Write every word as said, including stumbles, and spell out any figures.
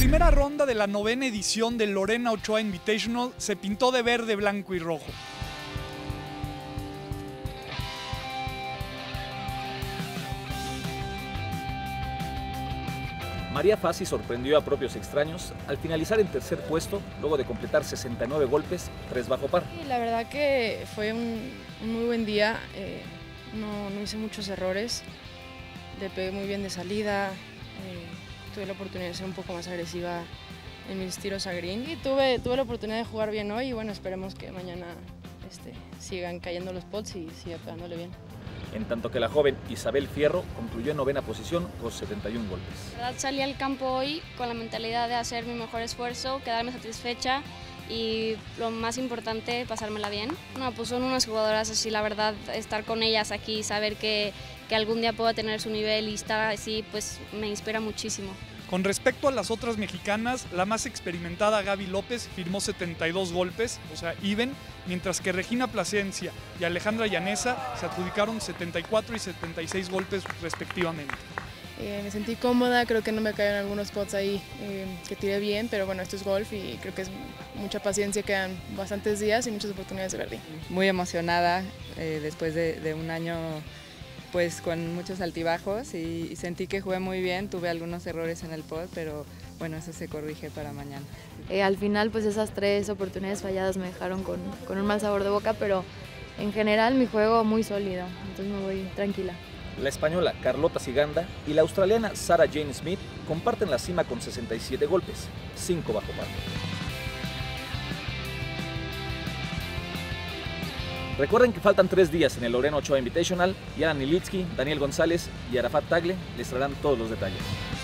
primera ronda de la novena edición del Lorena Ochoa Invitational se pintó de verde, blanco y rojo. María Fassi sorprendió a propios extraños al finalizar en tercer puesto luego de completar sesenta y nueve golpes, tres bajo par. Sí, la verdad que fue un, un muy buen día, eh, no, no hice muchos errores, le pegué muy bien de salida, eh, tuve la oportunidad de ser un poco más agresiva en mis tiros a green y tuve, tuve la oportunidad de jugar bien hoy y bueno, esperemos que mañana este, sigan cayendo los pots y siga pegándole bien. En tanto que la joven Isabel Fierro concluyó en novena posición con setenta y un golpes. La verdad salí al campo hoy con la mentalidad de hacer mi mejor esfuerzo, quedarme satisfecha y lo más importante, pasármela bien. No, pues son unas jugadoras así, la verdad, estar con ellas aquí, saber que, que algún día pueda tener su nivel y estar así, pues me inspira muchísimo. Con respecto a las otras mexicanas, la más experimentada Gaby López firmó setenta y dos golpes, o sea, even, mientras que Regina Plasencia y Alejandra Llaneza se adjudicaron setenta y cuatro y setenta y seis golpes respectivamente. Eh, me sentí cómoda, creo que no me cayeron algunos spots ahí eh, que tiré bien, pero bueno, esto es golf y creo que es mucha paciencia, quedan bastantes días y muchas oportunidades de birdie. Muy emocionada eh, después de, de un año pues con muchos altibajos y, y sentí que jugué muy bien, tuve algunos errores en el pod, pero bueno, eso se corrige para mañana. Eh, al final pues esas tres oportunidades falladas me dejaron con, con un mal sabor de boca, pero en general mi juego muy sólido, entonces me voy tranquila. La española Carlota Ciganda y la australiana Sarah Jane Smith comparten la cima con sesenta y siete golpes, cinco bajo par. Recuerden que faltan tres días en el Lorena Ochoa Invitational y Alan Nilitsky, Daniel González y Arafat Tagle les traerán todos los detalles.